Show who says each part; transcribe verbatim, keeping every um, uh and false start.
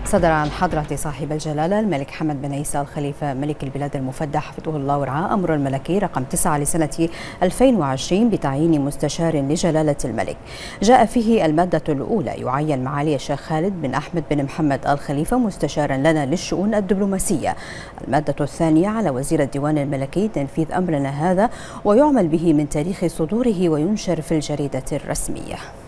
Speaker 1: صدر عن حضرة صاحب الجلالة الملك حمد بن عيسى الخليفة ملك البلاد المفدى حفظه الله ورعاه أمر الملكي رقم تسعة لسنة ألفين وعشرين بتعيين مستشار لجلالة الملك. جاء فيه المادة الأولى يعين معالي الشيخ خالد بن أحمد بن محمد الخليفة مستشارا لنا للشؤون الدبلوماسية. المادة الثانية على وزير الديوان الملكي تنفيذ أمرنا هذا ويعمل به من تاريخ صدوره وينشر في الجريدة الرسمية.